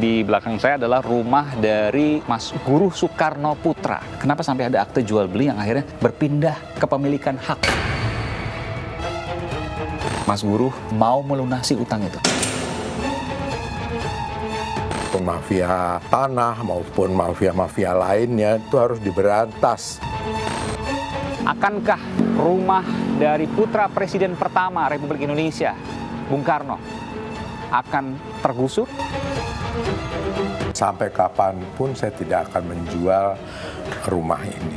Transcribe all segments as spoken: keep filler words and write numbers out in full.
Di belakang saya adalah rumah dari Mas Guruh Soekarno Putra. Kenapa sampai ada akte jual beli yang akhirnya berpindah kepemilikan hak? Mas Guruh mau melunasi utang itu. Mafia tanah maupun mafia-mafia lainnya itu harus diberantas. Akankah rumah dari putra Presiden pertama Republik Indonesia, Bung Karno, akan tergusur? Sampai kapanpun saya tidak akan menjual rumah ini.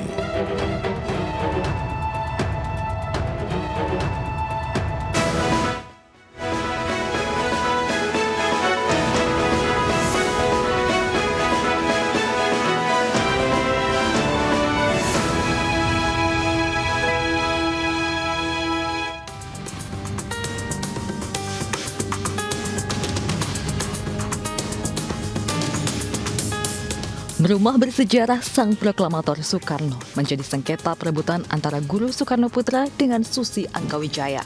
Rumah bersejarah Sang Proklamator Soekarno menjadi sengketa perebutan antara Guruh Soekarno Putra dengan Susi Angkawijaya.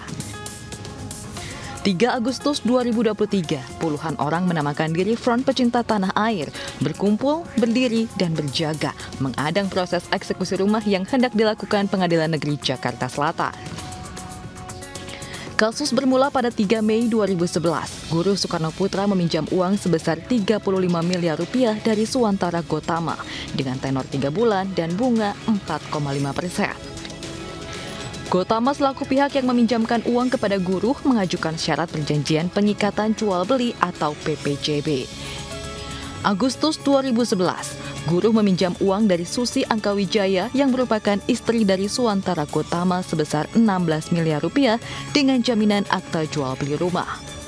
tiga Agustus dua ribu dua puluh tiga, puluhan orang menamakan diri Front Pecinta Tanah Air, berkumpul, berdiri, dan berjaga mengadang proses eksekusi rumah yang hendak dilakukan Pengadilan Negeri Jakarta Selatan. Kasus bermula pada tiga Mei dua ribu sebelas. Guruh Soekarno Putra meminjam uang sebesar tiga puluh lima miliar rupiah dari Suwantara Gotama dengan tenor tiga bulan dan bunga empat koma lima persen. Gotama selaku pihak yang meminjamkan uang kepada Guruh mengajukan syarat perjanjian pengikatan jual beli atau P P J B. Agustus dua ribu sebelas, Guruh meminjam uang dari Susi Angkawijaya yang merupakan istri dari Suwantara Gotama sebesar enam belas miliar rupiah dengan jaminan akta jual beli rumah.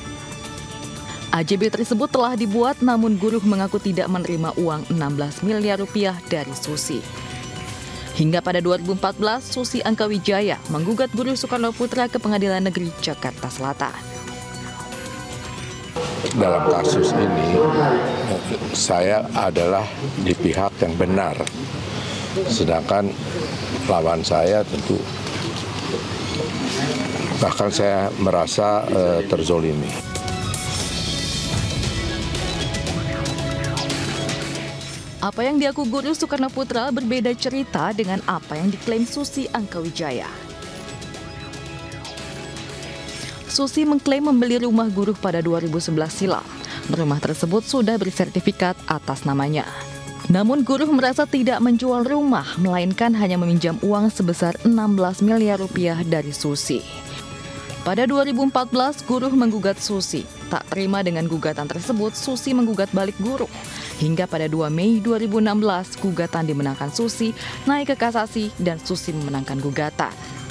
A J B tersebut telah dibuat namun Guruh mengaku tidak menerima uang enam belas miliar rupiah dari Susi. Hingga pada dua ribu empat belas, Susi Angkawijaya menggugat Guruh Soekarno Putra ke Pengadilan Negeri Jakarta Selatan. Dalam kasus ini, saya adalah di pihak yang benar. Sedangkan lawan saya tentu, bahkan saya merasa uh, terzolimi. Apa yang diaku Guruh Soekarno Putra berbeda cerita dengan apa yang diklaim Susi Angkawijaya. Susi mengklaim membeli rumah Guruh pada dua ribu sebelas silam. Rumah tersebut sudah bersertifikat atas namanya. Namun Guruh merasa tidak menjual rumah, melainkan hanya meminjam uang sebesar enam belas miliar rupiah dari Susi. Pada dua ribu empat belas, Guruh menggugat Susi. Tak terima dengan gugatan tersebut, Susi menggugat balik Guruh. Hingga pada dua Mei dua ribu enam belas, gugatan dimenangkan Susi, naik ke kasasi dan Susi memenangkan gugatan.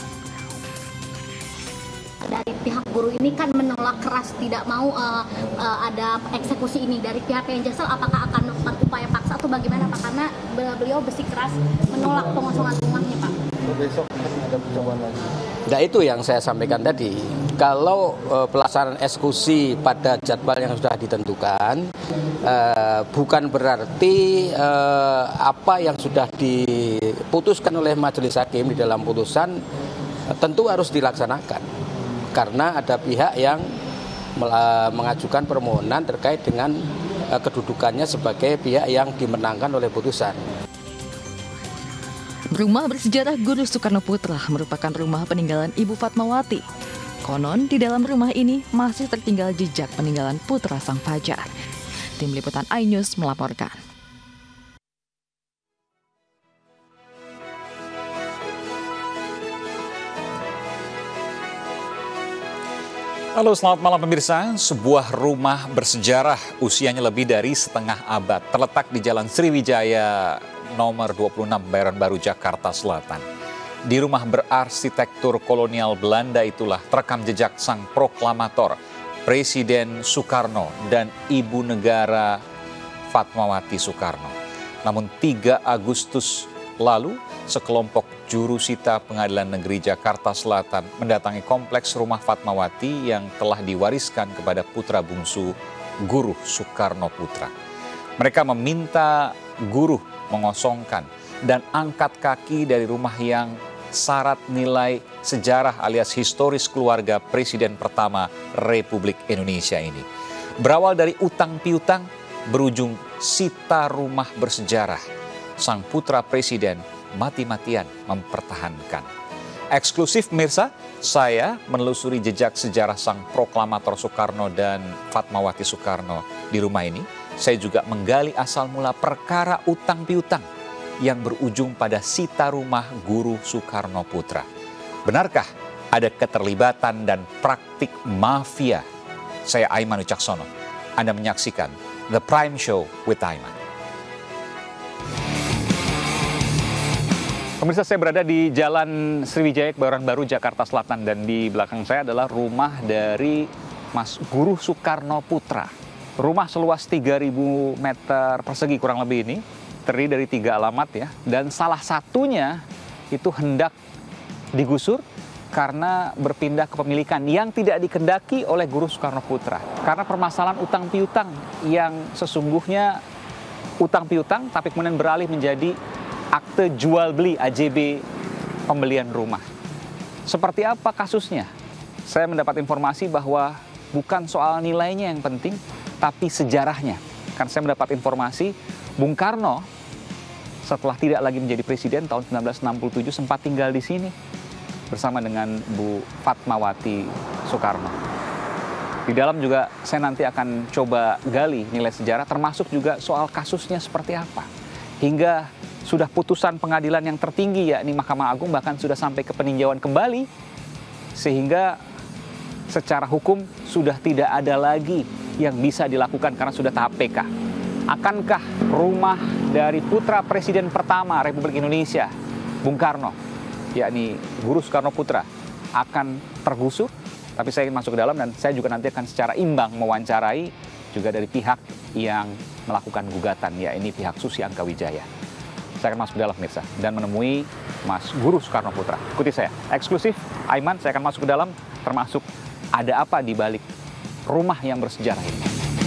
Dari pihak Guruh ini kan menolak keras, tidak mau uh, uh, ada eksekusi ini. Dari pihak yang Jaksel, apakah akan melakukan upaya paksa atau bagaimana Pak? Karena beliau bersikeras menolak pengosongan rumahnya Pak. Besok ada percobaan lagi. Nah itu yang saya sampaikan tadi. Kalau uh, pelaksanaan eksekusi pada jadwal yang sudah ditentukan, uh, bukan berarti uh, apa yang sudah diputuskan oleh majelis hakim di dalam putusan uh, tentu harus dilaksanakan. Karena ada pihak yang mengajukan permohonan terkait dengan kedudukannya sebagai pihak yang dimenangkan oleh putusan. Rumah bersejarah Guruh Soekarno Putra merupakan rumah peninggalan Ibu Fatmawati. Konon di dalam rumah ini masih tertinggal jejak peninggalan putra Sang Fajar. Tim Liputan iNews melaporkan. Halo, selamat malam pemirsa. Sebuah rumah bersejarah usianya lebih dari setengah abad terletak di Jalan Sriwijaya nomor dua puluh enam Bayoran Baru, Jakarta Selatan. Di rumah berarsitektur kolonial Belanda itulah terekam jejak sang proklamator, Presiden Soekarno dan Ibu Negara Fatmawati Soekarno. Namun tiga Agustus lalu, sekelompok jurusita Pengadilan Negeri Jakarta Selatan mendatangi kompleks rumah Fatmawati yang telah diwariskan kepada putra bungsu Guruh Soekarno Putra. Mereka meminta Guruh mengosongkan dan angkat kaki dari rumah yang syarat nilai sejarah alias historis keluarga Presiden pertama Republik Indonesia ini. Berawal dari utang piutang, berujung sita rumah bersejarah. Sang putra presiden mati-matian mempertahankan. Eksklusif mirsa, saya menelusuri jejak sejarah sang proklamator Soekarno dan Fatmawati Soekarno di rumah ini. Saya juga menggali asal mula perkara utang piutang yang berujung pada sita rumah Guru Soekarno Putra. Benarkah ada keterlibatan dan praktik mafia? Saya Aiman Wicaksono. Anda menyaksikan The Prime Show with Aiman. Pemirsa, saya berada di Jalan Sriwijaya, Kebayoran Baru, Jakarta Selatan. Dan di belakang saya adalah rumah dari Mas Guru Soekarno Putra. Rumah seluas tiga ribu meter persegi kurang lebih ini terdiri dari tiga alamat ya. Dan salah satunya itu hendak digusur karena berpindah kepemilikan yang tidak dikehendaki oleh Guru Soekarno Putra. Karena permasalahan utang piutang yang sesungguhnya utang piutang tapi kemudian beralih menjadi akte jual beli A J B pembelian rumah. Seperti apa kasusnya? Saya mendapat informasi bahwa bukan soal nilainya yang penting, tapi sejarahnya. Karena saya mendapat informasi Bung Karno setelah tidak lagi menjadi presiden tahun sembilan belas enam puluh tujuh sempat tinggal di sini bersama dengan Bu Fatmawati Soekarno. Di dalam juga saya nanti akan coba gali nilai sejarah, termasuk juga soal kasusnya seperti apa. Hingga sudah putusan pengadilan yang tertinggi, yakni Mahkamah Agung, bahkan sudah sampai ke peninjauan kembali, sehingga secara hukum sudah tidak ada lagi yang bisa dilakukan karena sudah tahap P K. Akankah rumah dari putra presiden pertama Republik Indonesia, Bung Karno, yakni Guru Soekarno Putra, akan tergusur? Tapi saya ingin masuk ke dalam dan saya juga nanti akan secara imbang mewawancarai juga dari pihak yang melakukan gugatan, yakni pihak Susi Angkawijaya. Saya akan masuk ke dalam, pemirsa, dan menemui Mas Guru Soekarno Putra. Ikuti saya, eksklusif Aiman, saya akan masuk ke dalam, termasuk ada apa di balik rumah yang bersejarah ini.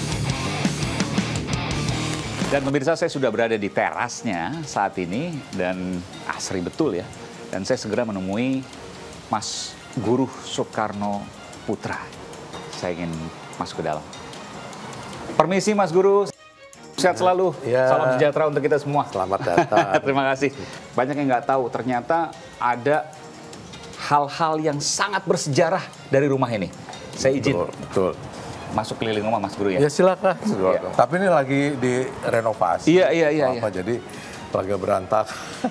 Dan pemirsa, saya sudah berada di terasnya saat ini dan asri betul ya. Dan saya segera menemui Mas Guru Soekarno Putra. Saya ingin masuk ke dalam. Permisi Mas Guru, sehat selalu. Ya. Salam sejahtera untuk kita semua. Selamat datang. Terima kasih. Banyak yang nggak tahu, ternyata ada hal-hal yang sangat bersejarah dari rumah ini. Saya izin. Betul, betul. Masuk keliling rumah Mas Guru ya? Ya silakan. Ya. Tapi ini lagi direnovasi. Iya, iya, iya. Apa, iya. Jadi lagi berantak.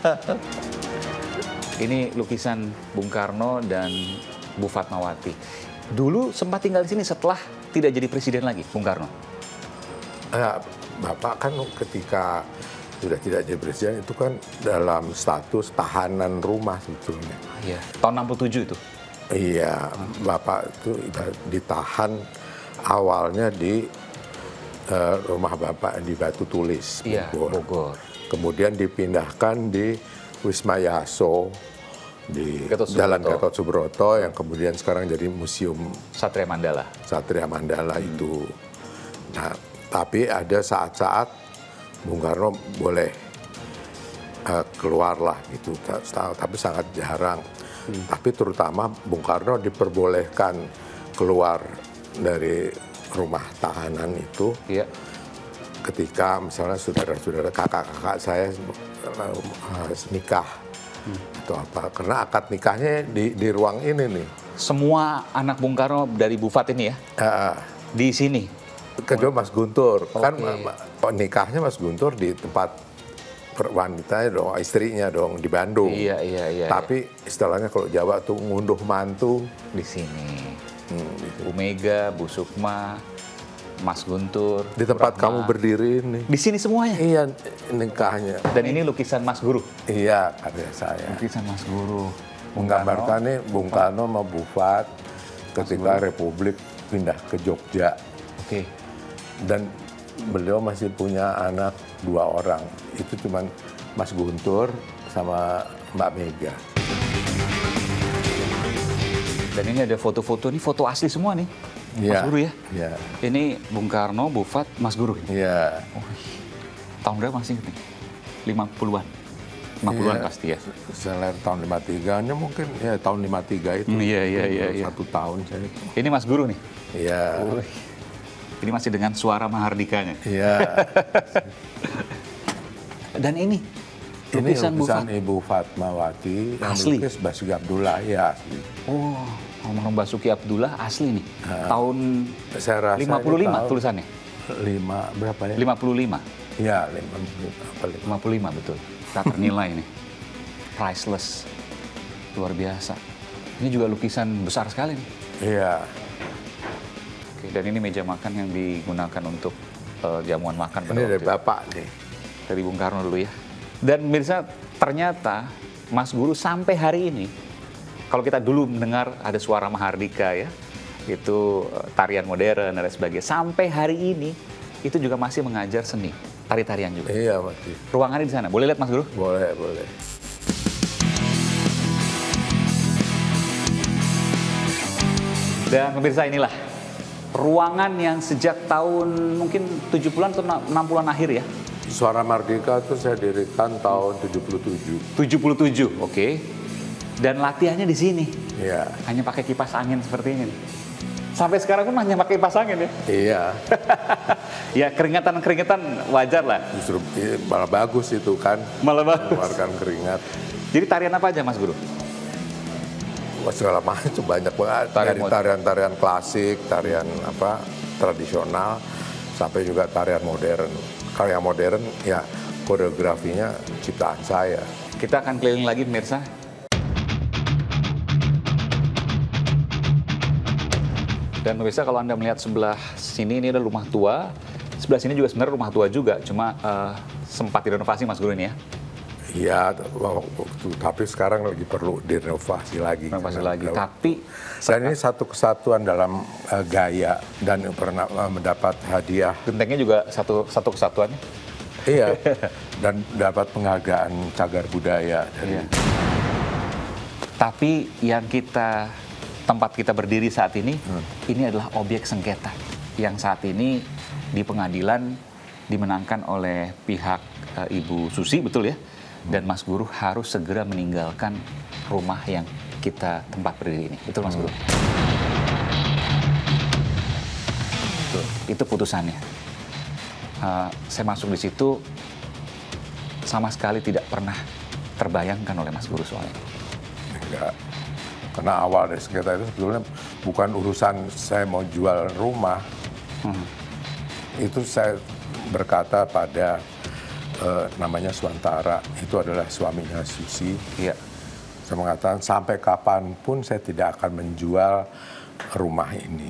Ini lukisan Bung Karno dan Bu Fatmawati. Dulu sempat tinggal di sini setelah tidak jadi presiden lagi, Bung Karno. Ya, Bapak kan ketika sudah tidak jadi presiden itu kan dalam status tahanan rumah sebetulnya. Iya. Tahun enam puluh tujuh itu? Iya, Bapak itu ditahan awalnya di uh, rumah Bapak di Batu Tulis, Iya, Bogor. Bogor. Kemudian dipindahkan di Wisma Yaso di Gatot Jalan Subroto. Gatot Subroto yang kemudian sekarang jadi Museum Satria Mandala. Satria Mandala itu. Nah, tapi ada saat-saat Bung Karno boleh uh, keluar lah gitu, tapi sangat jarang. Hmm. Tapi terutama Bung Karno diperbolehkan keluar dari rumah tahanan itu. Iya. Ketika misalnya saudara-saudara kakak-kakak saya uh, nikah hmm. atau apa, karena akad nikahnya di, di ruang ini nih. Semua anak Bung Karno dari Bu Fat ini ya? Uh, di sini? Kedua Mas Guntur, okay. kan nikahnya Mas Guntur di tempat wanitanya dong, istrinya dong di Bandung. Iya, iya, iya. Tapi iya. istilahnya kalau Jawa tuh ngunduh mantu di sini. Hmm, gitu. Bu Mega, Bu Sukma, Mas Guntur. Di tempat Rahma. kamu berdiri nih. Di sini semuanya? Iya, nikahnya. Dan ini lukisan Mas Guru? Iya, karya saya. Lukisan Mas Guru. Menggambarkan nih Bung Karno sama Bu Fat ketika Republik pindah ke Jogja. Oke. Okay. Dan beliau masih punya anak dua orang. Itu cuman Mas Guntur sama Mbak Mega. Dan ini ada foto-foto, ini foto asli semua nih, ya, Mas Guru ya? Iya. Ini Bung Karno, Bu Fat, Mas Guru. Iya. Oh, tahun berapa masih nih? lima puluhan? lima puluhan ya, pasti ya? Saya lahir tahun lima tiga-nya mungkin, ya tahun lima tiga itu. Iya, iya, iya. Satu iya. tahun saya. Ini Mas Guru nih? Iya. Ini masih dengan suara Mahardikanya. Iya. Dan ini Ini lukisan, lukisan Bu Ibu Fatmawati yang Asli? dilukis Basuki Abdullah, ya asli. Oh, almarhum Basuki Abdullah asli nih. Nah, tahun saya rasa lima puluh lima tahun tulisannya. lima berapa ya? lima puluh lima. Iya, lima puluh apa lima. lima puluh lima betul. Tak ternilai nih. Priceless. Luar biasa. Ini juga lukisan besar sekali nih. Iya. Oke, dan ini meja makan yang digunakan untuk uh, jamuan makan pada Ini waktu dari itu. Bapak nih. Dari Bung Karno dulu ya. Dan pemirsa, ternyata Mas Guru sampai hari ini, kalau kita dulu mendengar ada suara Mahardika ya, itu uh, tarian modern dan lain sebagainya. Sampai hari ini, itu juga masih mengajar seni, tari-tarian juga. Iya, masih. Ruangannya di sana. Boleh lihat Mas Guru? Boleh, boleh. Dan pemirsa, inilah ruangan yang sejak tahun mungkin tujuh puluhan atau enam puluhan akhir ya. Suara Mardika itu saya dirikan tahun tujuh puluh tujuh. tujuh puluh tujuh, oke. Dan latihannya di sini. Iya. Hanya pakai kipas angin seperti ini. Sampai sekarang pun hanya pakai kipas angin ya. Iya. Ya keringetan-keringetan wajar lah. Justru iya, malah bagus itu kan. Malah bagus. Mengeluarkan keringat. Jadi tarian apa aja Mas Guru? Wah, segala macam banyak banget. Tarian Dari modern. tarian-tarian klasik, tarian apa tradisional, sampai juga tarian modern. Kalau yang modern ya koreografinya ciptaan saya. Kita akan keliling lagi pemirsa. Dan pemirsa, kalau Anda melihat sebelah sini, ini adalah rumah tua. Sebelah sini juga sebenarnya rumah tua juga, cuma uh, sempat direnovasi Mas Guru ini ya. Iya, waktu, tapi sekarang lagi perlu direnovasi lagi. Renovasi lagi, Kalau- tapi Dan ini satu kesatuan dalam uh, gaya dan pernah uh, mendapat hadiah. gentengnya juga satu satu kesatuan. Iya, dan dapat penghargaan cagar budaya dari Iya. Tapi yang kita tempat kita berdiri saat ini, hmm. ini adalah objek sengketa yang saat ini di pengadilan dimenangkan oleh pihak uh, Ibu Susi, betul ya? Dan Mas Guru harus segera meninggalkan rumah yang kita tempat berdiri ini, betul Mas Guru? Betul. Itu putusannya. Uh, saya masuk di situ sama sekali tidak pernah terbayangkan oleh Mas Guru soalnya. Enggak. Karena awal dari sengketa itu sebetulnya bukan urusan saya mau jual rumah. Hmm. Itu saya berkata pada eh, namanya Suantara, itu adalah suaminya Susi. Iya. Saya mengatakan sampai kapanpun saya tidak akan menjual rumah ini.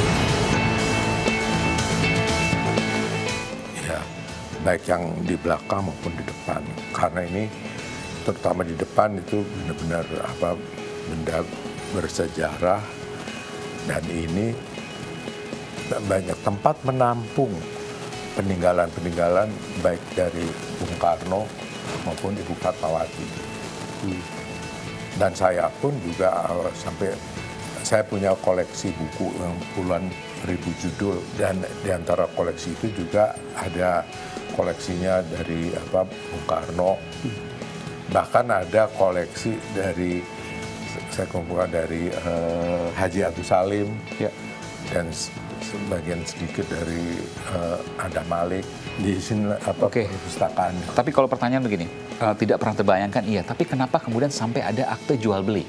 Ya, baik yang di belakang maupun di depan. Karena ini terutama di depan itu benar-benar apa benda bersejarah, dan ini banyak tempat menampung peninggalan-peninggalan baik dari Bung Karno maupun Ibu Fatmawati. Hmm. Dan saya pun juga uh, sampai saya punya koleksi buku yang puluhan ribu judul, dan di antara koleksi itu juga ada koleksinya dari apa Bung Karno. Hmm. Bahkan ada koleksi dari saya kumpulkan dari uh, Haji Agus Salim, ya, dan sebagian sedikit dari uh, Adam Malik di sini apa Oke. perpustakaan. Tapi kalau pertanyaan begini, uh, tidak pernah terbayangkan, iya. Tapi kenapa kemudian sampai ada akte jual beli?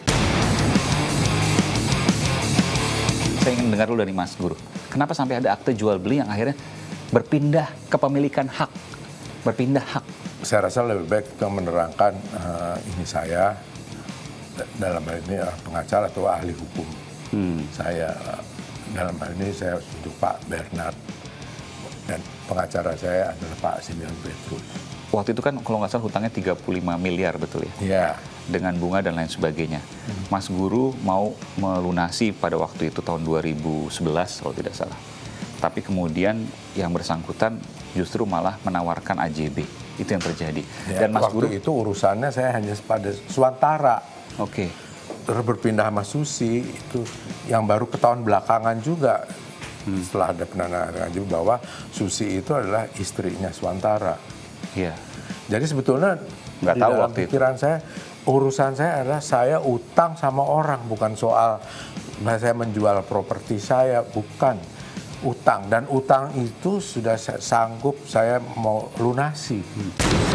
Saya ingin dengar dulu dari Mas Guru. Kenapa sampai ada akte jual beli yang akhirnya berpindah kepemilikan hak, berpindah hak? Saya rasa lebih baik kita menerangkan uh, ini saya dalam hal ini uh, pengacara atau ahli hukum. Hmm. Saya uh, dalam hal ini saya untuk Pak Bernard, dan pengacara saya adalah Pak Simeon Petrus. Waktu itu kan kalau nggak salah hutangnya tiga puluh lima miliar, betul ya? Iya. Dengan bunga dan lain sebagainya. Hmm. Mas Guru mau melunasi pada waktu itu tahun dua ribu sebelas kalau tidak salah. Tapi kemudian yang bersangkutan justru malah menawarkan A J B. Itu yang terjadi. Ya, dan Mas waktu Guru itu urusannya saya hanya pada Suantara. Oke. Okay. Terus berpindah sama Susi, itu yang baru ketahuan belakangan juga. Hmm. Setelah ada penandatanganan juga bahwa Susi itu adalah istrinya Suantara. Iya. Jadi sebetulnya nggak di tahu dalam waktu pikiran itu. saya, urusan saya adalah saya utang sama orang, bukan soal saya menjual properti saya, bukan. utang, dan utang itu sudah saya sanggup saya mau lunasi. Hmm.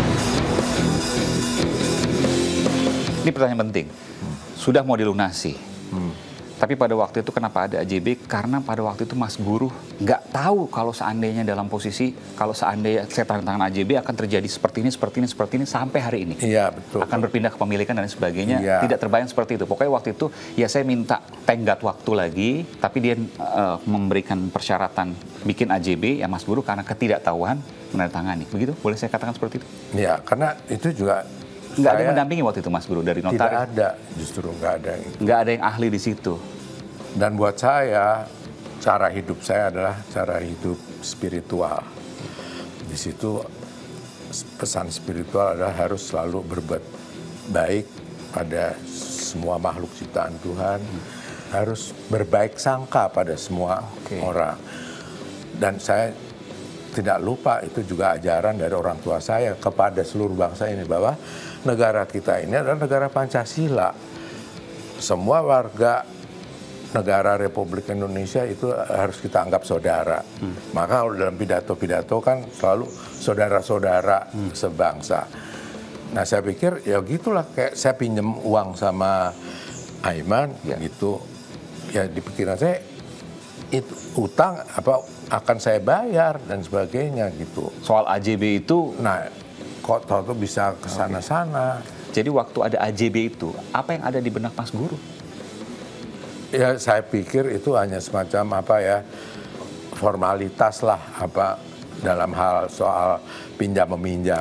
Ini pertanyaan penting. Hmm. Sudah mau dilunasi. Hmm. Tapi pada waktu itu kenapa ada A J B? Karena pada waktu itu Mas Guru nggak tahu kalau seandainya dalam posisi, kalau seandainya saya tanda tangan A J B akan terjadi seperti ini, seperti ini, seperti ini, sampai hari ini. Iya, betul. Akan berpindah kepemilikan dan sebagainya. Iya. Tidak terbayang seperti itu. Pokoknya waktu itu, ya saya minta tenggat waktu lagi, tapi dia uh, memberikan persyaratan bikin A J B, ya Mas Guru karena ketidaktahuan menandatangani. Begitu? Boleh saya katakan seperti itu? Iya, karena itu juga nggak ada yang mendampingi waktu itu Mas Guru dari notaris? Tidak ada, justru nggak ada. Nggak ada yang ahli di situ. Dan buat saya, cara hidup saya adalah cara hidup spiritual. Di situ pesan spiritual adalah harus selalu berbuat baik pada semua makhluk ciptaan Tuhan, hmm. harus berbaik sangka pada semua okay. orang. Dan saya tidak lupa, itu juga ajaran dari orang tua saya kepada seluruh bangsa ini, bahwa negara kita ini adalah negara Pancasila. Semua warga negara Republik Indonesia itu harus kita anggap saudara. Hmm. Maka dalam pidato-pidato kan selalu saudara-saudara hmm. sebangsa. Nah saya pikir ya gitulah, kayak saya pinjam uang sama Aiman ya. Gitu. Ya di pikiran saya itu utang apa akan saya bayar dan sebagainya gitu. Soal A J B itu, nah kok tahu bisa ke sana-sana. Okay. Jadi waktu ada A J B itu, apa yang ada di benak Mas Guru? Ya saya pikir itu hanya semacam apa ya, formalitas lah apa dalam hal soal pinjam meminjam.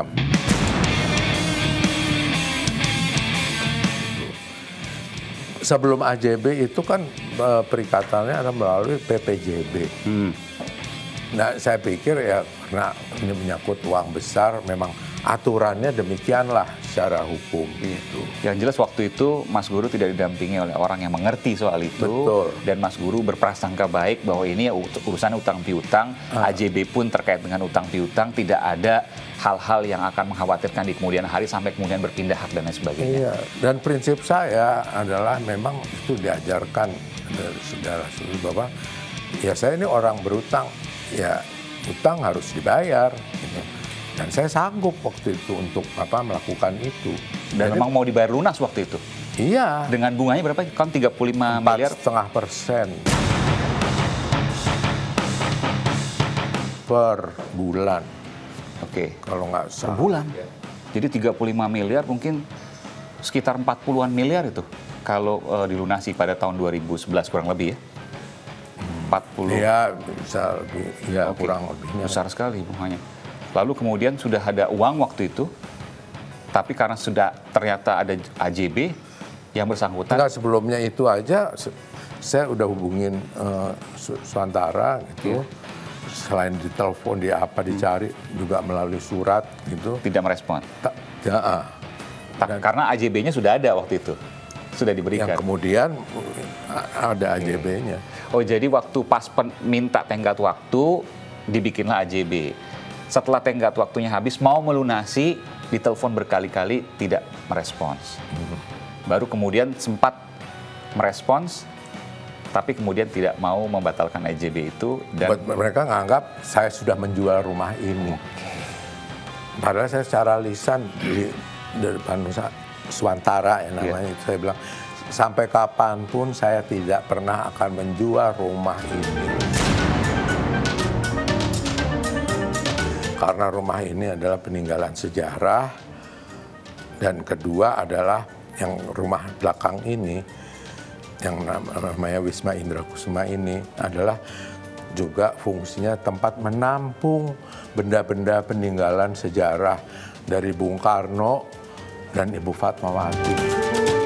Sebelum A J B itu kan perikatannya ada melalui P P J B. Hmm. Nah saya pikir ya karena ini menyangkut uang besar, memang aturannya demikianlah secara hukum itu. Yang jelas waktu itu Mas Guru tidak didampingi oleh orang yang mengerti soal itu. Betul. Dan Mas Guru berprasangka baik bahwa ini ya urusan utang piutang, ah. A J B pun terkait dengan utang piutang, tidak ada hal-hal yang akan mengkhawatirkan di kemudian hari sampai kemudian berpindah hak dan lain sebagainya. Iya. Dan prinsip saya adalah memang itu diajarkan dari segala sesuatu bahwa ya saya ini orang berutang, ya utang harus dibayar. Gitu. Dan saya sanggup waktu itu untuk apa melakukan itu. Dan jadi, memang mau dibayar lunas waktu itu? Iya. Dengan bunganya berapa? Kan tiga puluh lima miliar? empat koma lima persen per bulan. Oke. Kalau nggak salah. Per bulan? Jadi tiga puluh lima miliar mungkin sekitar empat puluhan miliar itu. Kalau uh, dilunasi pada tahun dua ribu sebelas kurang lebih ya? empat puluh. Iya, bisa lebih. Ya, okay. Kurang lebihnya. Besar sekali bunganya. Lalu kemudian sudah ada uang waktu itu, tapi karena sudah ternyata ada A J B yang bersangkutan. Enggak, sebelumnya itu aja saya udah hubungin uh, Suantara gitu. Yeah. Selain ditelepon, di apa dicari hmm. juga melalui surat gitu. Tidak merespon. Ta ya, uh. Dan, karena A J B-nya sudah ada waktu itu, sudah diberikan. Yang kemudian ada A J B-nya. Oh jadi waktu pas minta tenggat waktu dibikinlah A J B. Setelah tenggat waktunya habis, mau melunasi, ditelepon berkali-kali, tidak merespons. Hmm. Baru kemudian sempat merespons, tapi kemudian tidak mau membatalkan A J B itu. Dan buat mereka nganggap saya sudah menjual rumah ini. Okay. Padahal saya secara lisan di, di depan Suantara ya namanya, yeah. Saya bilang, sampai kapanpun saya tidak pernah akan menjual rumah ini. Karena rumah ini adalah peninggalan sejarah, dan kedua adalah yang rumah belakang ini, yang namanya Wisma Indrakusuma ini adalah juga fungsinya tempat menampung benda-benda peninggalan sejarah dari Bung Karno dan Ibu Fatmawati.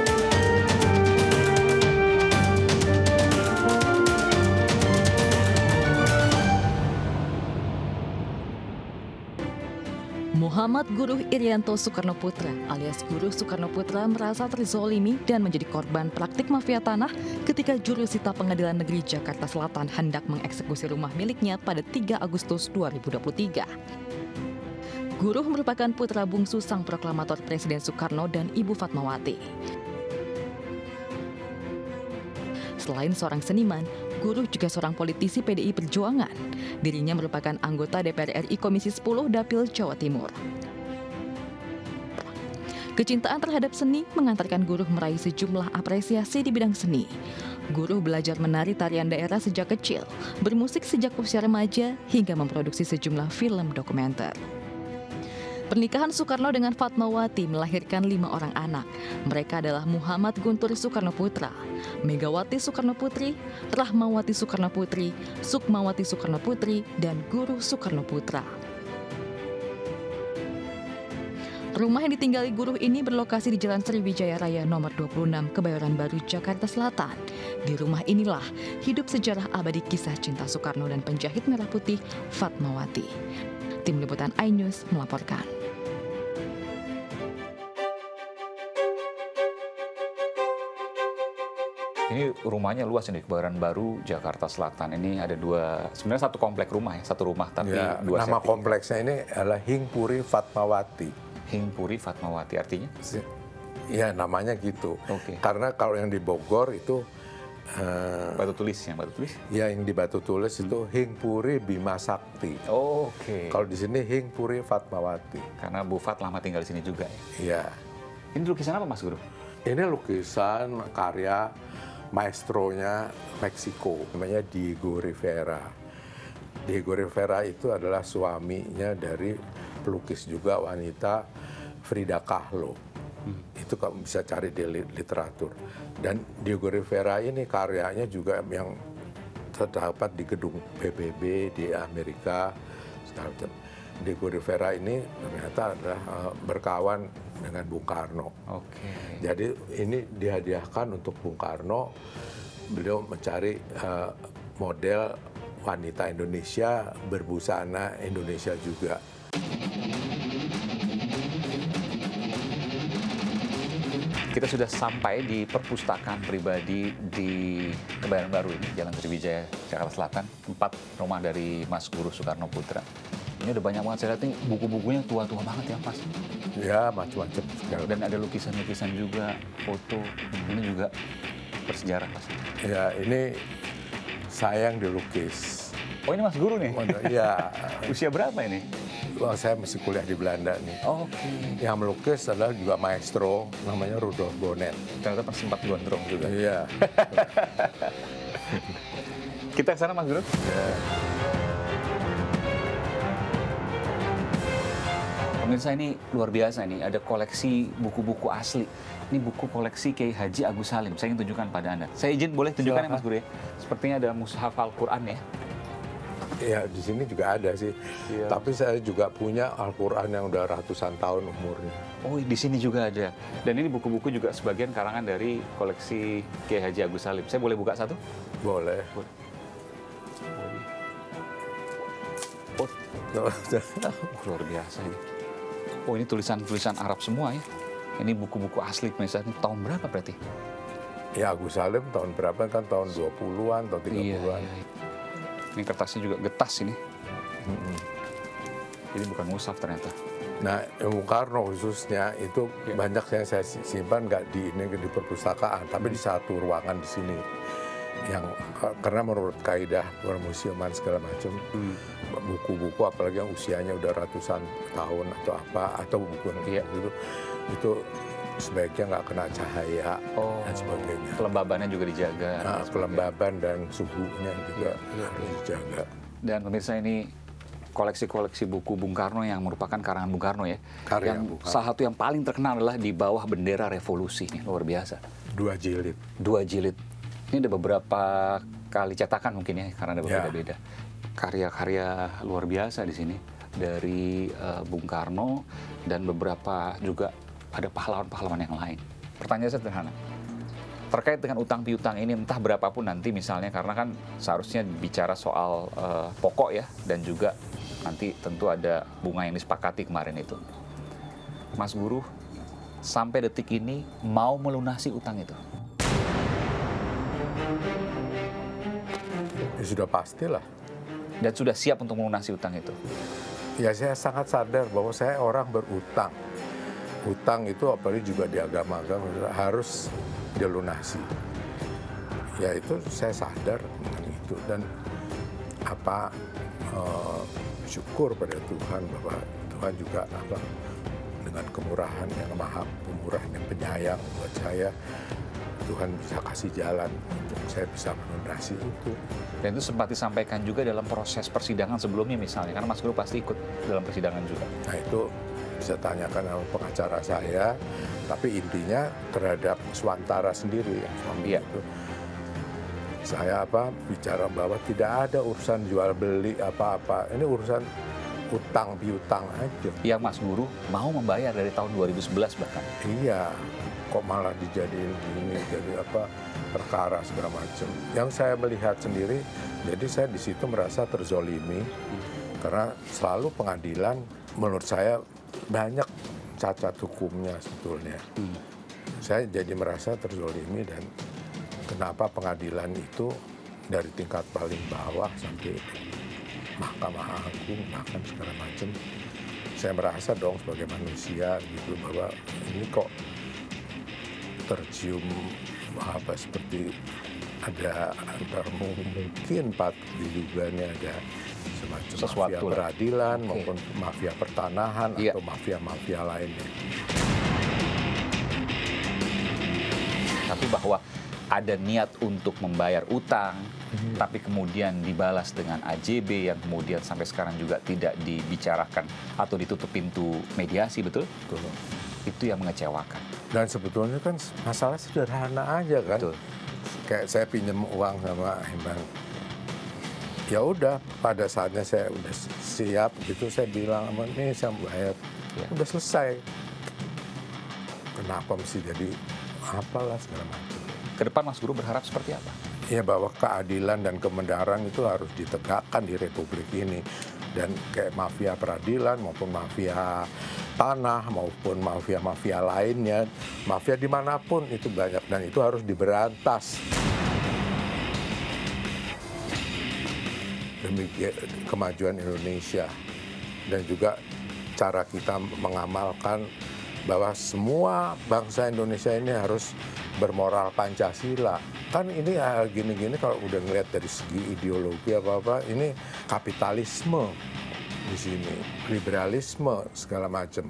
Muhammad Guruh Irianto Soekarno Putra alias Guruh Soekarno Putra merasa terzolimi dan menjadi korban praktik mafia tanah ketika jurusita Pengadilan Negeri Jakarta Selatan hendak mengeksekusi rumah miliknya pada tiga Agustus dua ribu dua puluh tiga. Guruh merupakan putra bungsu sang proklamator Presiden Soekarno dan Ibu Fatmawati. Selain seorang seniman, Guruh juga seorang politisi P D I Perjuangan. Dirinya merupakan anggota D P R R I Komisi sepuluh Dapil Jawa Timur. Kecintaan terhadap seni mengantarkan Guruh meraih sejumlah apresiasi di bidang seni. Guruh belajar menari tarian daerah sejak kecil, bermusik sejak usia remaja, hingga memproduksi sejumlah film dokumenter. Pernikahan Soekarno dengan Fatmawati melahirkan lima orang anak. Mereka adalah Muhammad Guntur Soekarno Putra, Megawati Soekarno Putri, Rahmawati Soekarno Putri, Sukmawati Soekarno Putri, dan Guruh Soekarno Putra. Rumah yang ditinggali Guruh ini berlokasi di Jalan Sriwijaya Raya nomor dua puluh enam, Kebayoran Baru, Jakarta Selatan. Di rumah inilah hidup sejarah abadi kisah cinta Soekarno dan penjahit merah putih Fatmawati. Tim Liputan iNews melaporkan. Ini rumahnya luas ini, Kebayoran Baru, Jakarta Selatan. Ini ada dua, sebenarnya satu komplek rumah ya, satu rumah tapi Ya, dua nama setting. kompleksnya ini adalah Hingpuri Fatmawati. Hingpuri Fatmawati artinya? Ya, namanya gitu. Oke. Karena kalau yang di Bogor itu eh, Batu tulis ya, batu tulis. ya yang di Batu Tulis itu Hingpuri Bima Sakti. Oh, Oke. Kalau di sini Hingpuri Fatmawati. Karena Bu Fat lama tinggal di sini juga ya. Ya. Ini lukisan apa Mas Guru? Ini lukisan karya maestronya Meksiko, namanya Diego Rivera. Diego Rivera itu adalah suaminya dari pelukis juga wanita Frida Kahlo. Hmm. Itu kamu bisa cari di literatur. Dan Diego Rivera ini karyanya juga yang terdapat di gedung P B B di Amerika. Diego Rivera ini ternyata adalah uh, berkawan dengan Bung Karno. Oke. Jadi ini dihadiahkan untuk Bung Karno. Beliau mencari uh, model wanita Indonesia berbusana Indonesia juga. Kita sudah sampai di perpustakaan pribadi di Kebayoran Baru ini, Jalan Sriwijaya, Jakarta Selatan, tempat rumah dari Mas Guruh Soekarno Putra. Ini udah banyak banget, saya lihat nih buku-bukunya tua-tua banget ya Mas. Ya, macam-macam. Dan ada lukisan-lukisan juga, foto, ini juga bersejarah Mas. Ya, ini saya yang dilukis. Oh ini Mas Guru nih? Oh, iya. Usia berapa ini? Wah, saya masih kuliah di Belanda nih. Oh, Oke. Okay. Yang melukis adalah juga maestro, namanya Rudolf Bonnet. Ternyata pas sempat gondrong juga. Iya. Kita ke sana Mas Guru? Ya. Pemirsa ini luar biasa nih, ada koleksi buku-buku asli. Ini buku koleksi Kiai Haji Agus Salim. Saya ingin tunjukkan pada Anda. Saya izin boleh tunjukkan ya Mas Guru ya? Sepertinya ada mushaf Al-Quran ya. Ya, di sini juga ada sih. Iya. Tapi saya juga punya Al-Quran yang udah ratusan tahun umurnya. Oh, di sini juga ada. Dan ini buku-buku juga sebagian karangan dari koleksi Kiai Haji Agus Salim. Saya boleh buka satu? Boleh. Oh, luar biasa ini. Oh, ini tulisan-tulisan Arab semua ya. Ini buku-buku asli, misalnya tahun berapa berarti? Ya, Agus Salim tahun berapa kan? Tahun dua puluhan, tahun tiga puluhan. Iya, iya. Ini kertasnya juga getas ini. Mm-hmm. Ini bukan mushaf ternyata. Nah, Bung Karno khususnya itu Ya. banyak yang saya simpan nggak di ini di perpustakaan, tapi di satu ruangan di sini. Yang karena menurut kaidah permuseuman segala macam, Hmm. buku-buku apalagi yang usianya udah ratusan tahun atau apa atau buku yang Iya. itu itu sebaiknya nggak kena cahaya Oh, dan sebagainya. kelembabannya juga dijaga. Nah, dan sebagainya. kelembaban dan suhunya juga Iya. harus dijaga. Dan pemirsa ini koleksi-koleksi buku Bung Karno yang merupakan karangan Bung Karno ya. Karya yang Bung Karno. salah satu yang paling terkenal adalah di bawah bendera revolusi. Ini luar biasa. Dua jilid. Dua jilid. Ini ada beberapa kali cetakan mungkin ya, karena ada Ya. berbeda-beda. Karya-karya luar biasa di sini dari uh, Bung Karno dan beberapa juga ada pahlawan-pahlawan yang lain. Pertanyaan sederhana. Terkait dengan utang piutang ini entah berapapun nanti misalnya, karena kan seharusnya bicara soal uh, pokok ya, dan juga nanti tentu ada bunga yang disepakati kemarin itu. Mas Guruh sampai detik ini mau melunasi utang itu? Ya, sudah pastilah. Dan sudah siap untuk melunasi utang itu? Ya, saya sangat sadar bahwa saya orang berutang. Utang itu apalagi juga di agama-agama harus dilunasi. ya itu saya sadar dengan itu dan apa uh, syukur pada Tuhan bahwa Tuhan juga apa dengan kemurahan yang maha pemurah yang penyayang buat saya, Tuhan bisa kasih jalan untuk saya bisa melunasi itu. Dan itu sempat disampaikan juga dalam proses persidangan sebelumnya misalnya, karena Mas Guru pasti ikut dalam persidangan juga. Nah itu bisa tanyakan sama pengacara saya, tapi intinya terhadap Swantara sendiri yang suami Iya. itu. Saya apa bicara bahwa tidak ada urusan jual beli apa-apa, ini urusan utang piutang aja. Yang Mas Guru mau membayar dari tahun dua ribu sebelas bahkan. Iya, kok malah dijadiin ini jadi apa perkara segala macam. Yang saya melihat sendiri, jadi saya di situ merasa terzolimi karena selalu pengadilan menurut saya banyak cacat hukumnya sebetulnya. Hmm. Saya jadi merasa terzolimi dan kenapa pengadilan itu dari tingkat paling bawah sampai Mahkamah Agung bahkan segala macam, saya merasa dong sebagai manusia gitu bahwa ini kok tercium apa seperti ada antar mungkin pat diduga ada semacam sesuatu mafia lah. peradilan Okay. maupun mafia pertanahan Iya. atau mafia-mafia lainnya. Tapi bahwa ada niat untuk membayar utang, hmm. tapi kemudian dibalas dengan A J B yang kemudian sampai sekarang juga tidak dibicarakan atau ditutup pintu mediasi, betul? Betul. Itu yang mengecewakan. Dan sebetulnya kan masalah sederhana aja kan. Betul. Kayak saya pinjam uang sama Hembang. Ya udah, pada saatnya saya udah siap gitu, saya bilang sama ini saya bayar. Ya. Udah selesai. Kenapa mesti jadi apalah segala macam. Ke depan Mas Guru berharap seperti apa? Ya bahwa keadilan dan kebenaran itu harus ditegakkan di Republik ini. Dan kayak mafia peradilan maupun mafia tanah maupun mafia-mafia lainnya, mafia dimanapun itu banyak dan itu harus diberantas. Demi kemajuan Indonesia dan juga cara kita mengamalkan bahwa semua bangsa Indonesia ini harus bermoral Pancasila. Kan ini ya gini-gini kalau udah ngeliat dari segi ideologi apa-apa, ini kapitalisme di sini, liberalisme segala macam.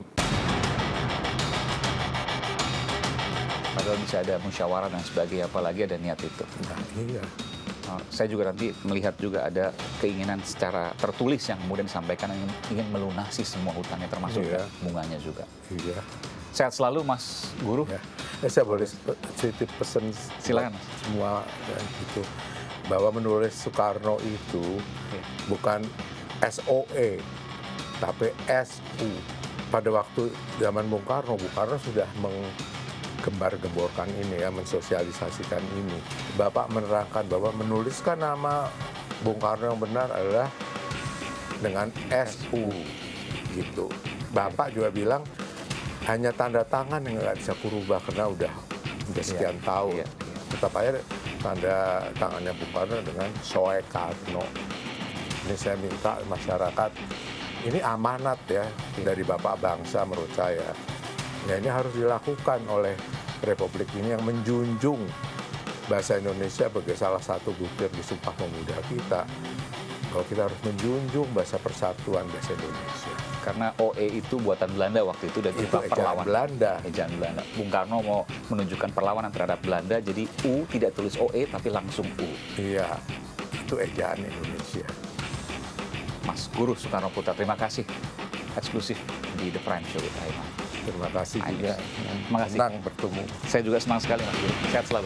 Padahal bisa ada musyawarah dan sebagainya, apalagi ada niat itu. Nah, iya. Saya juga nanti melihat juga ada keinginan secara tertulis yang kemudian disampaikan ingin, ingin melunasi semua hutangnya termasuk iya. bunganya juga. Iya. Sehat selalu Mas Guru. Ya. Eh, saya boleh titip pesan silakan Mas. Semua ya, gitu bahwa menulis Soekarno itu ya. Bukan S O E tapi S U. Pada waktu zaman Bung Karno, Bung Karno sudah meng gembar-gemborkan ini ya, mensosialisasikan ini. Bapak menerangkan bahwa menuliskan nama Bung Karno yang benar adalah dengan S U gitu. Bapak juga bilang hanya tanda tangan yang nggak bisa kurubah karena udah udah sekian iya, tahun. Iya, iya. Tetap aja tanda tangannya Bung Karno dengan Soekarno. Ini saya minta masyarakat, ini amanat ya dari Bapak bangsa menurut saya. Ya ini harus dilakukan oleh Republik ini yang menjunjung bahasa Indonesia sebagai salah satu butir di Sumpah Pemuda kita. Kalau kita harus menjunjung bahasa persatuan bahasa Indonesia. Karena O E itu buatan Belanda waktu itu dan itu ejaan Belanda. Ejaan Belanda. Bung Karno mau menunjukkan perlawanan terhadap Belanda, jadi U tidak tulis O E tapi langsung U. Iya, itu ejaan Indonesia. Mas Guru Soekarno Putra, terima kasih eksklusif di The Prime Show with Aiman. Terima kasih juga. Terima kasih. Senang bertemu. Saya juga senang sekali Mas Guru. Sehat selalu.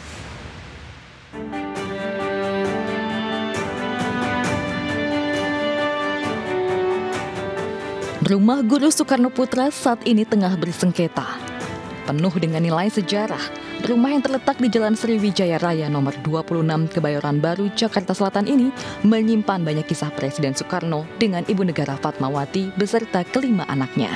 Rumah Guru Soekarno Putra saat ini tengah bersengketa. Penuh dengan nilai sejarah, rumah yang terletak di Jalan Sriwijaya Raya nomor dua puluh enam Kebayoran Baru, Jakarta Selatan ini menyimpan banyak kisah Presiden Soekarno dengan Ibu Negara Fatmawati beserta kelima anaknya.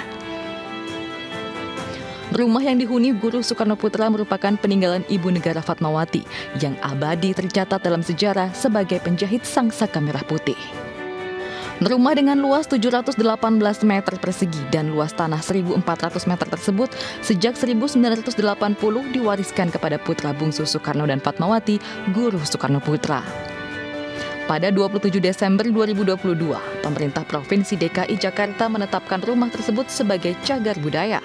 Rumah yang dihuni Guru Soekarno Putra merupakan peninggalan Ibu Negara Fatmawati yang abadi tercatat dalam sejarah sebagai penjahit sangsaka merah putih. Rumah dengan luas tujuh ratus delapan belas meter persegi dan luas tanah seribu empat ratus meter tersebut sejak seribu sembilan ratus delapan puluh diwariskan kepada putra bungsu Soekarno dan Fatmawati, Guru Soekarno Putra. Pada dua puluh tujuh Desember dua ribu dua puluh dua, pemerintah Provinsi D K I Jakarta menetapkan rumah tersebut sebagai cagar budaya.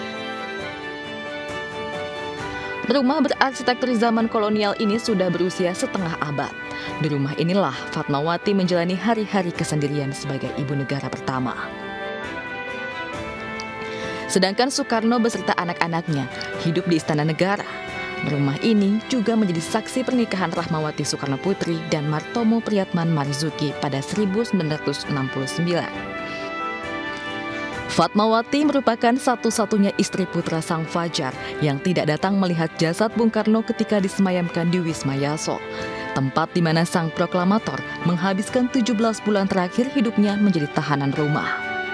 Rumah berarsitektur zaman kolonial ini sudah berusia setengah abad. Di rumah inilah Fatmawati menjalani hari-hari kesendirian sebagai ibu negara pertama. Sedangkan Soekarno beserta anak-anaknya hidup di Istana Negara. Rumah ini juga menjadi saksi pernikahan Rahmawati Soekarno Putri dan Martomo Priyatman Marzuki pada seribu sembilan ratus enam puluh sembilan. Fatmawati merupakan satu-satunya istri putra Sang Fajar yang tidak datang melihat jasad Bung Karno ketika disemayamkan di Wisma Yaso, tempat di mana sang proklamator menghabiskan tujuh belas bulan terakhir hidupnya menjadi tahanan rumah.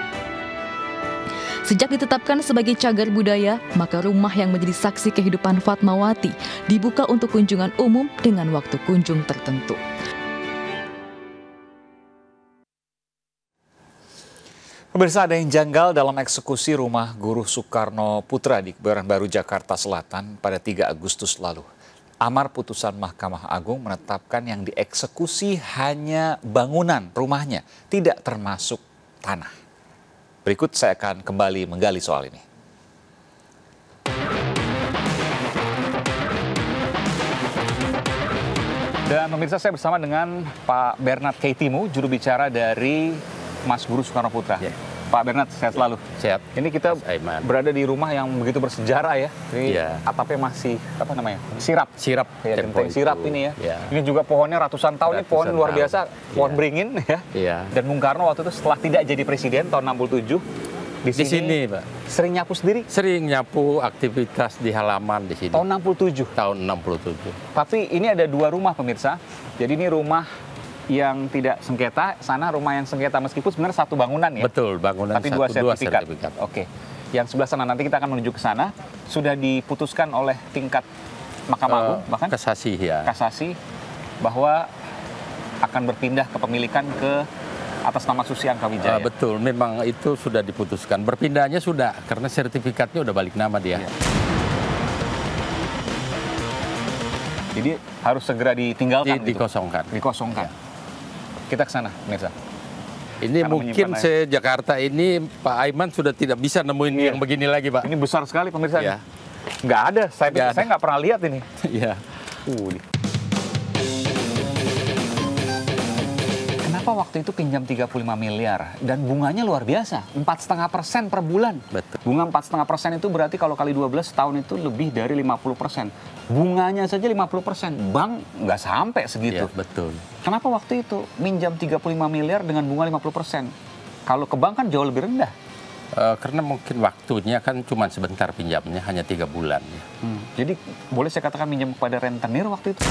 Sejak ditetapkan sebagai cagar budaya, maka rumah yang menjadi saksi kehidupan Fatmawati dibuka untuk kunjungan umum dengan waktu kunjung tertentu. Pemirsa, ada yang janggal dalam eksekusi rumah Guru Soekarno Putra di Kebayoran Baru, Jakarta Selatan pada tiga Agustus lalu. Amar putusan Mahkamah Agung menetapkan yang dieksekusi hanya bangunan rumahnya, tidak termasuk tanah. Berikut saya akan kembali menggali soal ini. Dan pemirsa, saya bersama dengan Pak Bernard Keitimu, juru bicara dari Mas Guru Soekarno Putra. Yeah. Pak Bernard, sehat selalu. Sehat. Ini kita berada di rumah yang begitu bersejarah ya. Ini yeah. atapnya masih apa namanya? Sirap. Sirap. Ya, genteng sirap ini ya. Yeah. Ini juga pohonnya ratusan tahun. Ratusan ini pohon luar tahun. biasa, pohon yeah. beringin ya. Yeah. Dan Bung Karno waktu itu setelah tidak jadi presiden tahun enam puluh tujuh di sini, di sini Pak. Sering nyapu sendiri? Sering nyapu aktivitas di halaman di sini. Tahun enam puluh tujuh. Tahun enam puluh tujuh. Tapi ini ada dua rumah pemirsa. Jadi ini rumah yang tidak sengketa, sana rumah yang sengketa meskipun sebenarnya satu bangunan ya. Betul, bangunan tapi satu, dua sertifikat. dua sertifikat. Oke. Yang sebelah sana nanti kita akan menuju ke sana, sudah diputuskan oleh tingkat Mahkamah Agung uh, bahkan kasasi ya. Kasasi bahwa akan berpindah kepemilikan ke atas nama Susi Angkawijaya. Uh, betul, memang itu sudah diputuskan. Berpindahnya sudah karena sertifikatnya udah balik nama dia. Ya. Jadi harus segera ditinggalkan, Di, dikosongkan. Dikosongkan. Ya. Kita ke sana, pemirsa. Ini karena mungkin se-Jakarta ini Pak Aiman sudah tidak bisa nemuin iya. yang begini lagi, Pak. Ini besar sekali pemirsa. Ya. Nggak ada, saya nggak saya nggak pernah lihat ini. Iya. Uh. Kenapa waktu itu pinjam tiga puluh lima miliar dan bunganya luar biasa, empat koma lima persen per bulan. Betul. Bunga empat koma lima persen itu berarti kalau kali dua belas tahun itu lebih dari lima puluh persen. Bunganya saja lima puluh persen, bank nggak sampai segitu. Ya, betul. Kenapa waktu itu minjam tiga puluh lima miliar dengan bunga lima puluh persen? Kalau ke bank kan jauh lebih rendah. Uh, karena mungkin waktunya kan cuma sebentar pinjamnya, hanya tiga bulan. Hmm. Jadi boleh saya katakan minjam kepada rentenir waktu itu?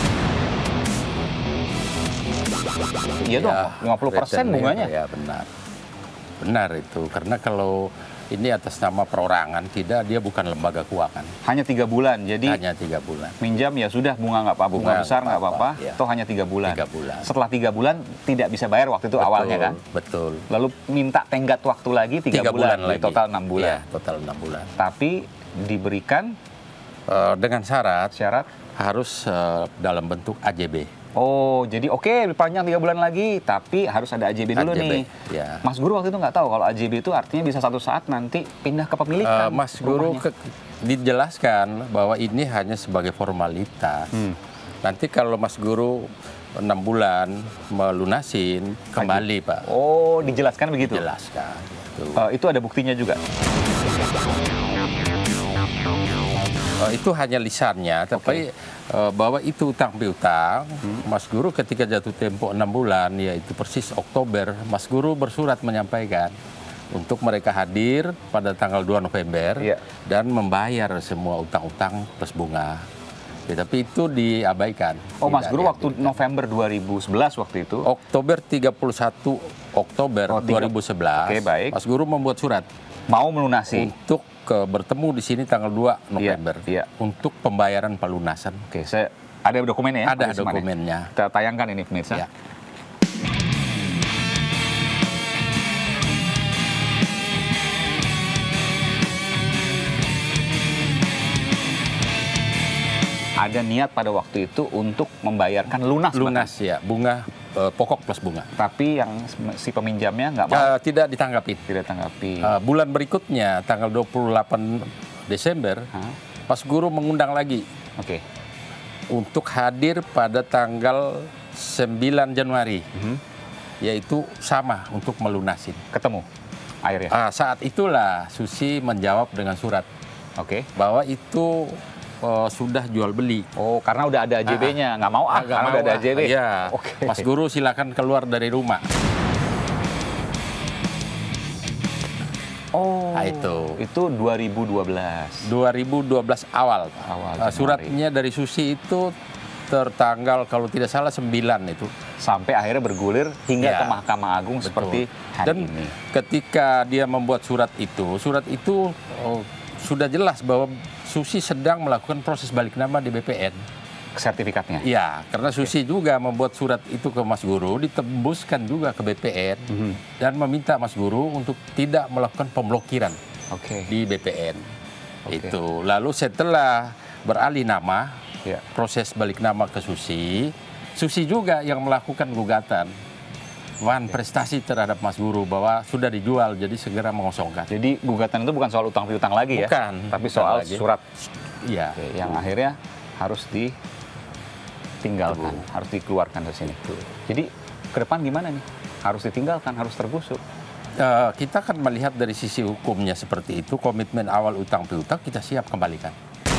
Iya ya, dong, lima puluh persen bunganya. Ya benar. Benar itu, karena kalau ini atas nama perorangan, tidak, dia bukan lembaga keuangan. Hanya tiga bulan, jadi hanya tiga bulan. Minjam ya sudah, bunga nggak apa-apa, bunga, bunga besar nggak apa-apa, ya. Toh hanya tiga bulan. Tiga bulan. Setelah tiga bulan tidak bisa bayar waktu itu betul, awalnya kan? Betul. Lalu minta tenggat waktu lagi tiga, tiga bulan, bulan lagi. Total enam bulan. Ya, total enam bulan. Tapi diberikan uh, dengan syarat, syarat harus uh, dalam bentuk A J B. Oh, jadi oke okay, panjang tiga bulan lagi, tapi harus ada A J B dulu A J B, nih. Ya. Mas Guru waktu itu nggak tahu kalau A J B itu artinya bisa satu saat nanti pindah kepemilikan. Uh, Mas Guru ke, dijelaskan bahwa ini hanya sebagai formalitas. Hmm. Nanti kalau Mas Guru enam bulan melunasin kembali, Pak. Oh, dijelaskan begitu? Dijelaskan. Uh, itu ada buktinya juga? Uh, itu hanya lisannya, tapi okay. uh, bahwa itu utang piutang, hmm. Mas Guru ketika jatuh tempo enam bulan, yaitu persis Oktober, Mas Guru bersurat menyampaikan untuk mereka hadir pada tanggal dua November yeah. dan membayar semua utang-utang plus bunga. Ya, tapi itu diabaikan. Oh, Mas Guru waktu November dua ribu sebelas waktu itu? Oktober tiga puluh satu Oktober oh, dua ribu sebelas, okay, baik. Mas Guru membuat surat. Mau melunasi? Untuk ke, bertemu di sini tanggal dua November iya, iya. untuk pembayaran pelunasan. Oke, saya ada dokumennya ya? Ada dokumennya. Kita tayangkan ini pemirsa. Ya. ada niat pada waktu itu untuk membayarkan lunas. Lunas ya, bunga eh, pokok plus bunga. Tapi yang si peminjamnya nggak mau. Eh, tidak ditanggapi. Tidak tanggapi. Eh, bulan berikutnya, tanggal dua puluh delapan Desember, Hah? Mas Guru mengundang lagi Oke. untuk hadir pada tanggal sembilan Januari, Mhm. yaitu sama untuk melunasin. Ketemu akhirnya. Ah, saat itulah Susi menjawab dengan surat Oke. bahwa itu eh, sudah jual beli. Oh, karena udah ada A J B-nya, nggak mau ah, Nggak karena mau, udah ada ah. A J B. Iya. Oke. Mas Guru silakan keluar dari rumah. Oh, Nah, itu. Itu dua ribu dua belas. dua ribu dua belas awal. Awal Eh, Januari. suratnya dari Susi itu tertanggal kalau tidak salah sembilan itu. Sampai akhirnya bergulir hingga Ya. ke Mahkamah Agung Betul. seperti hari Dan ini. ketika dia membuat surat itu, surat itu oh, sudah jelas bahwa Susi sedang melakukan proses balik nama di B P N. Sertifikatnya. Iya, karena Susi juga membuat surat itu ke Mas Guru, ditembuskan juga ke B P N Mhm. dan meminta Mas Guru untuk tidak melakukan pemblokiran Oke. di B P N. Oke. Itu. Lalu setelah beralih nama, Ya. proses balik nama ke Susi, Susi juga yang melakukan gugatan wan prestasi terhadap Mas Guru bahwa sudah dijual, jadi segera mengosongkan. Jadi gugatan itu bukan soal utang piutang lagi ya, Bukan, tapi bukan soal lagi. surat. Iya. Oke, yang akhirnya harus ditinggalkan, harus dikeluarkan dari sini. Jadi ke depan gimana nih? Harus ditinggalkan, harus tergusur. Eh, kita akan melihat dari sisi hukumnya seperti itu, komitmen awal utang piutang kita siap kembalikan.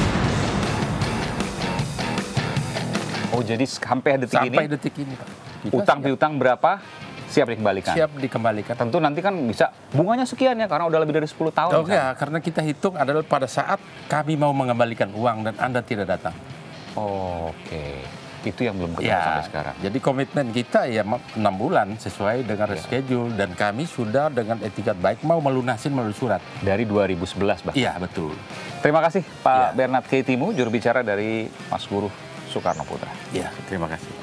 Oh, jadi sampai detik Sampai ini detik ini, Pak. Kita utang siap, piutang berapa siap dikembalikan? siap dikembalikan. Tentu nanti kan bisa bunganya sekian ya karena udah lebih dari sepuluh tahun. Oh misalnya. enggak, karena kita hitung adalah pada saat kami mau mengembalikan uang dan Anda tidak datang. Oh, oke. Itu yang belum ketemu Ya, sampai sekarang. jadi komitmen kita ya enam bulan sesuai dengan Ya. reschedule dan kami sudah dengan etikat baik mau melunasin melalui surat. Dari dua ribu sebelas bahkan. Iya, betul. Terima kasih Pak Ya. Bernard Keitimu, juru bicara dari Mas Guru Soekarno Putra. Iya, terima kasih.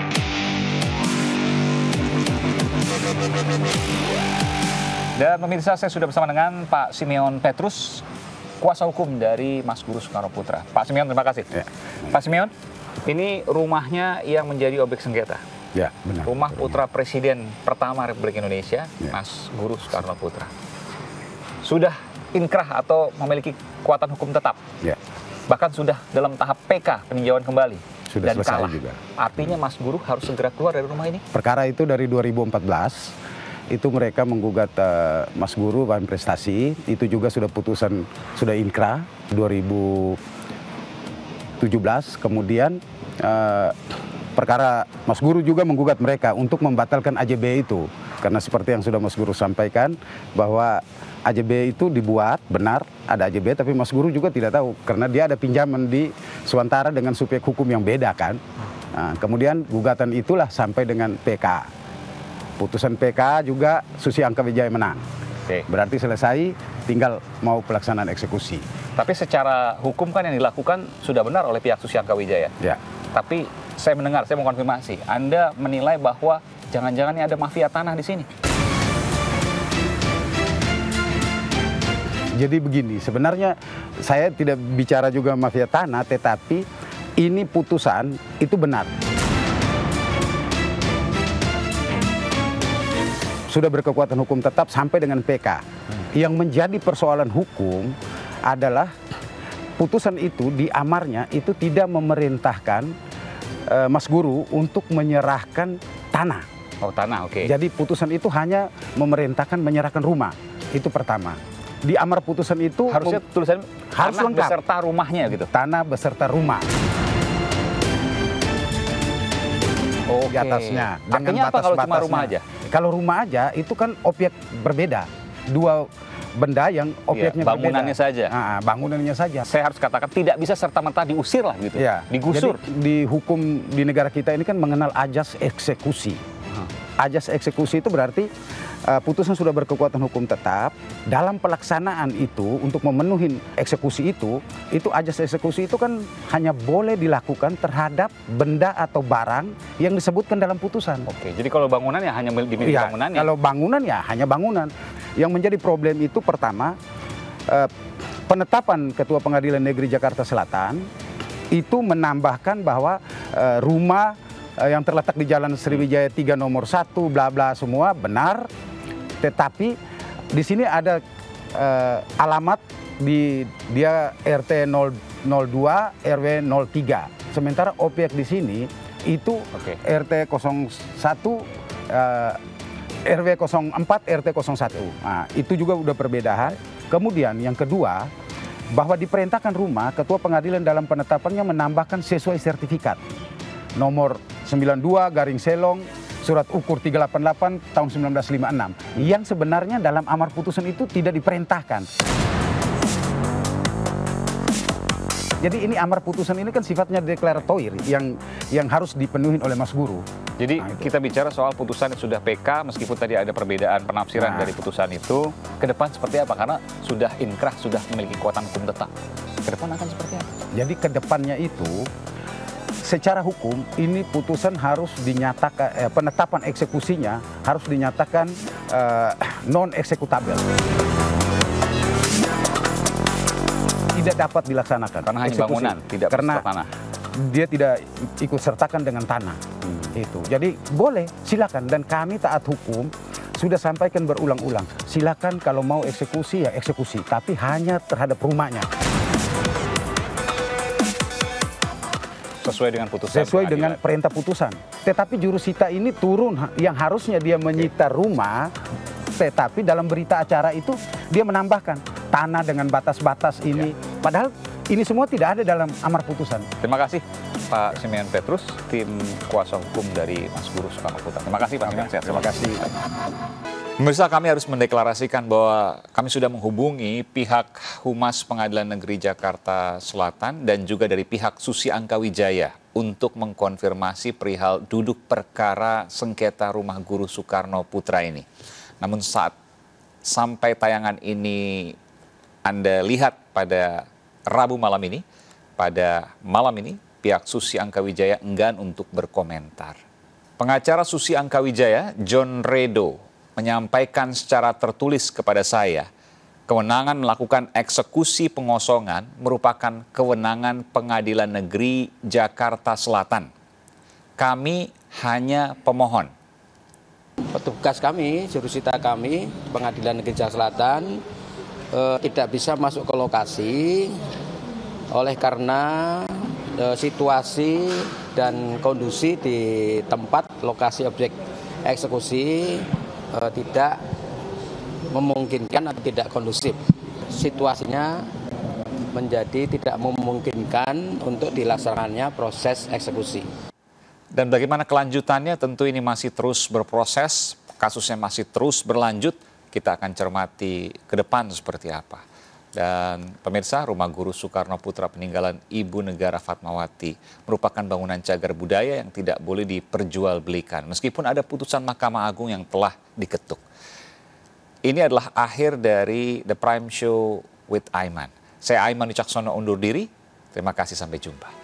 Dan pemirsa, saya sudah bersama dengan Pak Simeon Petrus, kuasa hukum dari Mas Guru Soekarno Putra. Pak Simeon, terima kasih. Ya. Pak Simeon, ini rumahnya yang menjadi objek sengketa. Ya, benar. Rumah putra Presiden pertama Republik Indonesia, Ya. Mas Guru Soekarno Putra. Sudah inkrah atau memiliki kekuatan hukum tetap. Ya, Bahkan sudah dalam tahap P K, peninjauan kembali. Sudah dan selesai kalah. juga. Artinya Mas Guru harus segera keluar dari rumah ini? perkara itu dari dua ribu empat belas itu mereka menggugat eh, Mas Guru wan prestasi, itu juga sudah putusan sudah inkrah dua ribu tujuh belas. Kemudian eh, perkara Mas Guru juga menggugat mereka untuk membatalkan A J B itu, karena seperti yang sudah Mas Guru sampaikan bahwa A J B itu dibuat benar ada A J B, tapi Mas Guru juga tidak tahu karena dia ada pinjaman di Suantara dengan subjek hukum yang beda kan. Nah, kemudian gugatan itulah sampai dengan P K. Putusan P K juga Susi Angka Wijaya menang. Oke. Berarti selesai, tinggal mau pelaksanaan eksekusi. Tapi secara hukum kan yang dilakukan sudah benar oleh pihak Susi Angka Wijaya. Ya. Tapi saya mendengar, saya mau konfirmasi, Anda menilai bahwa jangan-jangan ini ada mafia tanah di sini. Jadi begini, sebenarnya saya tidak bicara juga mafia tanah, tetapi ini putusan itu benar. Sudah berkekuatan hukum tetap sampai dengan P K. Yang menjadi persoalan hukum adalah putusan itu di amarnya itu tidak memerintahkan eh, Mas Guru untuk menyerahkan tanah. Oh, tanah, oke. Jadi putusan itu hanya memerintahkan menyerahkan rumah. Itu pertama. Di amar putusan itu Harusnya mem- tulisan harus tanah lengkap. beserta rumahnya gitu. tanah beserta rumah Oke. di atasnya. Artinya apa kalau cuma batas-batasnya. rumah aja? Kalau rumah aja itu kan objek berbeda. Dua benda yang objeknya Iya, bangunannya berbeda. saja. Ah, bangunannya saja. Saya harus katakan tidak bisa serta-merta diusir lah gitu. Ya. Digusur. Jadi di hukum di negara kita ini kan mengenal ajas eksekusi. Ajas eksekusi itu berarti uh, putusan sudah berkekuatan hukum tetap. Dalam pelaksanaan itu untuk memenuhi eksekusi itu, itu ajas eksekusi itu kan hanya boleh dilakukan terhadap benda atau barang yang disebutkan dalam putusan. Oke, jadi kalau bangunan ya hanya dimiliki Iya, bangunannya. kalau bangunan ya hanya bangunan. Yang menjadi problem itu pertama eh, penetapan Ketua Pengadilan Negeri Jakarta Selatan itu menambahkan bahwa uh, rumah uh, yang terletak di Jalan Sriwijaya tiga nomor satu bla bla semua benar, tetapi di sini ada uh, alamat di dia R T nol dua R W nol tiga, sementara objek di sini itu okay. R T nol satu uh, R W nol empat R T nol satu. Nah, itu juga udah perbedaan. Kemudian yang kedua, bahwa diperintahkan rumah, Ketua Pengadilan dalam penetapannya menambahkan sesuai sertifikat nomor sembilan puluh dua garing Selong surat ukur tiga delapan delapan tahun seribu sembilan ratus lima puluh enam yang sebenarnya dalam amar putusan itu tidak diperintahkan. Jadi ini amar putusan ini kan sifatnya deklaratoir yang yang harus dipenuhi oleh Mas Guru. Jadi nah, kita bicara soal putusan yang sudah P K, meskipun tadi ada perbedaan penafsiran nah. dari putusan itu, ke depan seperti apa? Karena sudah inkrah, sudah memiliki kekuatan hukum tetap. Ke depan akan seperti apa? Jadi ke depannya itu, secara hukum ini putusan harus dinyatakan, eh, penetapan eksekusinya harus dinyatakan eh, non-eksekutabel. Tidak dapat dilaksanakan. Karena hanya bangunan, tidak karena tanah. Dia tidak ikut sertakan dengan tanah. Hmm. Itu. Jadi boleh, silakan. Dan kami taat hukum sudah sampaikan berulang-ulang. Silakan kalau mau eksekusi ya eksekusi, tapi hanya terhadap rumahnya. Sesuai dengan putusan. Sesuai dengan perintah putusan. Tetapi jurusita ini turun yang harusnya dia menyita rumah, tetapi dalam berita acara itu dia menambahkan tanah dengan batas-batas ini. Ya. Padahal ini semua tidak ada dalam amar putusan. Terima kasih Pak Simeon Petrus, tim kuasa hukum dari Mas Guru Soekarno Putra. Terima kasih Pak Simeon. Terima kasih. Pemirsa, kami harus mendeklarasikan bahwa kami sudah menghubungi pihak Humas Pengadilan Negeri Jakarta Selatan dan juga dari pihak Susi Angkawijaya untuk mengkonfirmasi perihal duduk perkara sengketa rumah Guru Soekarno Putra ini. Namun saat sampai tayangan ini Anda lihat pada Rabu malam ini, pada malam ini pihak Susi Angkawijaya enggan untuk berkomentar. Pengacara Susi Angkawijaya, John Redo, menyampaikan secara tertulis kepada saya, kewenangan melakukan eksekusi pengosongan merupakan kewenangan Pengadilan Negeri Jakarta Selatan. Kami hanya pemohon. Petugas kami, jurusita kami, Pengadilan Negeri Jakarta Selatan, eh, tidak bisa masuk ke lokasi oleh karena eh, situasi dan kondisi di tempat lokasi objek eksekusi eh, tidak memungkinkan atau tidak kondusif. Situasinya menjadi tidak memungkinkan untuk dilaksanakannya proses eksekusi. Dan bagaimana kelanjutannya tentu ini masih terus berproses, kasusnya masih terus berlanjut, kita akan cermati ke depan seperti apa. Dan pemirsa, Rumah Guru Soekarno Putra peninggalan Ibu Negara Fatmawati merupakan bangunan cagar budaya yang tidak boleh diperjualbelikan, meskipun ada putusan Mahkamah Agung yang telah diketuk. Ini adalah akhir dari The Prime Show with Aiman. Saya Aiman Wicaksono undur diri, terima kasih, sampai jumpa.